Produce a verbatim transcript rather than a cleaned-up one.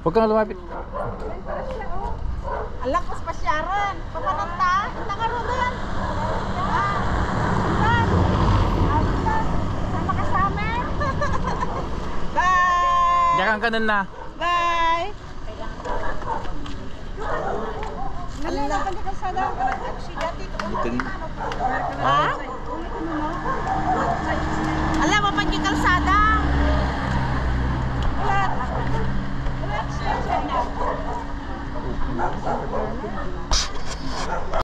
Huwag kang lumapit. Alak ko sa pasyaran. Papananta. Nakaroon na yan. Ah. Saan? Saan? Sama ka sa amin. Bye. Diyan kang kanan na. Bye. Nalala ka sa daw. Butin. Ha?